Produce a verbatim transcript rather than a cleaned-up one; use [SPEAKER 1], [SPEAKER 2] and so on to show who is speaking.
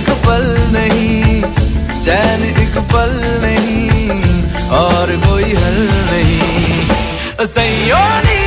[SPEAKER 1] एक पल नहीं, चैन एक पल नहीं, और कोई हल नहीं। सैयों